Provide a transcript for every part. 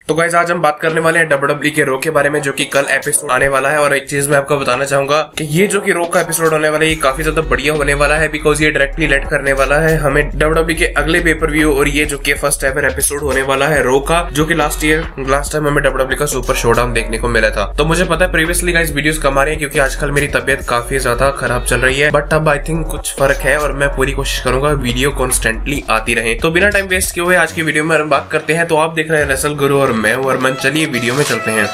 तो गाइस आज हम बात करने वाले हैं WWE के रो के बारे में, जो कि कल एपिसोड आने वाला है। और एक चीज मैं आपको बताना चाहूंगा कि ये जो कि रो का एपिसोड होने वाला है ये काफी ज्यादा बढ़िया होने वाला है, बिकॉज ये डायरेक्टली लेट करने वाला है हमें WWE के अगले पेपर व्यू। और ये जो कि फर्स्ट एवर एपिसोड होने वाला है रो का, जो कि लास्ट टाइम हमें WWE का सुपर शोडाउन देखने को मिला था। तो मुझे पता है प्रीवियसली गाइस वीडियोस कम आ रही है क्योंकि आजकल मेरी तबियत काफी ज्यादा खराब चल रही है, बट अब आई थिंक कुछ फर्क है और मैं पूरी कोशिश करूंगा वीडियो कॉन्स्टेंटली आती रहे। तो बिना टाइम वेस्ट किए हुए आज की वीडियो में हम बात करते हैं। तो आप देख रहे हैं रसल गुरु और मैं वर्मन। चलिए वीडियो में चलते हैं।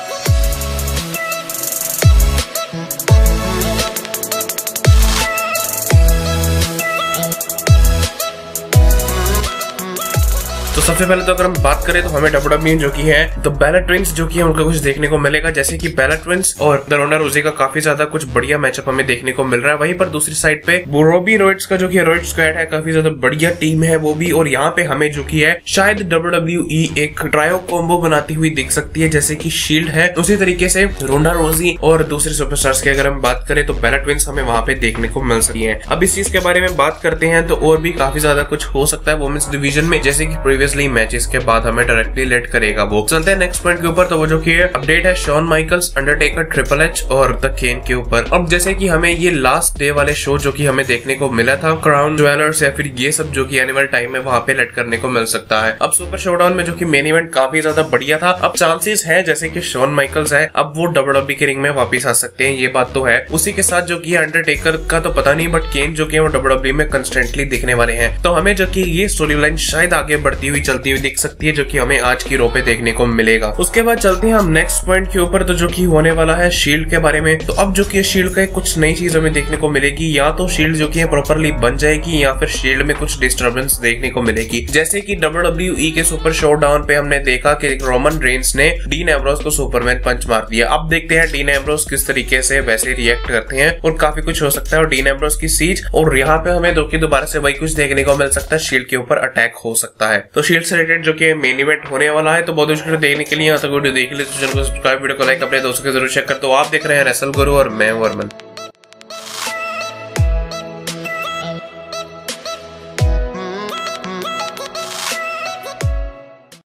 तो सबसे पहले तो अगर हम बात करें तो हमें WWE जो की है तो बेला ट्विंस जो की है उनका कुछ देखने को मिलेगा, जैसे कि बेला ट्विंस और द रोंडा रोजी का काफी ज्यादा कुछ बढ़िया मैचअप हमें देखने को मिल रहा है। वहीं पर दूसरी साइड पे रोबी रोड्स का जो की रोड स्क्वाड है, काफी ज्यादा बढ़िया टीम है वो भी। और यहाँ पे हमें जो की है शायद WWE एक ट्रायो कॉम्बो बनाती हुई दिख सकती है, जैसे की शील्ड है उसी तरीके से रोंडा रोजी और दूसरे सुपरस्टार्स की अगर हम बात करें तो बेला ट्विंस हमें वहां पे देखने को मिल सकती है। अब इस चीज के बारे में बात करते हैं तो और भी काफी ज्यादा कुछ हो सकता है वुमेन्स डिवीजन में, जैसे की प्रीवियसली मैचेस के बाद हमें डायरेक्टली लेट करेगा वो। चलते हैं नेक्स्ट पॉइंट के ऊपर। तो वो जो कि अपडेट है Shawn Michaels, Undertaker, triple H और द केन के ऊपर। अब जैसे कि हमें ये लास्ट डे वाले शो जो कि हमें देखने को मिला था क्राउन ज्वेलर्स या फिर ये सब जो कि एनिमल टाइम में वहां पे लेट करने को मिल सकता है। अब सुपर शोडाउन में जो कि मेन इवेंट काफी ज्यादा बढ़िया था, अब चांसेस है जैसे कि शॉन माइकल्स है अब वो WWE के रिंग में वापिस आ सकते हैं, ये बात तो है। उसी के साथ जो कि अंडरटेकर का तो पता नहीं, बट केन जो कि वो WWE में कंस्टेंटली दिखने वाले हैं। तो हमें जो कि ये स्टोरी लाइन शायद आगे बढ़ती हुई चलती हुई दिख सकती है, जो कि हमें आज की रो पे देखने को मिलेगा। उसके बाद चलते हैं हम नेक्स्ट पॉइंट के ऊपर, तो जो कि होने वाला है शील्ड के बारे में। तो अब जो कि शील्ड का कुछ नई चीज हमें देखने को मिलेगी, या तो शील्ड जो कि प्रॉपर्ली बन जाएगी या फिर शील्ड में कुछ डिस्टर्बेंस देखने को मिलेगी। जैसे कि WWE के सुपर शोडाउन पे हमने देखा कि रोमन रेंस ने डीन एम्ब्रोस को सुपरमैन पंच मार दिया। अब देखते हैं डीन एम्ब्रोस किस तरीके से वैसे रिएक्ट करते हैं, और काफी कुछ हो सकता है। और डीन एम्ब्रोस की सीज, और यहाँ पे हमें दोबारा से वही कुछ देखने को मिल सकता है, शील्ड के ऊपर अटैक हो सकता है। तो शील्ड से रिलेटेड जो कि मेन इवेंट होने वाला है, तो बहुत कुछ देखने के लिए वीडियो देख लीजिए। चैनल को सब्सक्राइब, वीडियो को लाइक, अपने दोस्तों के जरूर शेयर कर। तो आप देख रहे हैं रसल गुरु और मैं वर्मन।